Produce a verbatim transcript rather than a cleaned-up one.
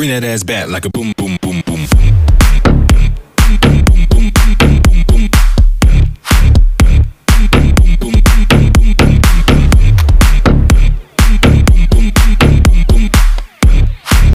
bring that ass back like a boom, boom, boom, boom, boom.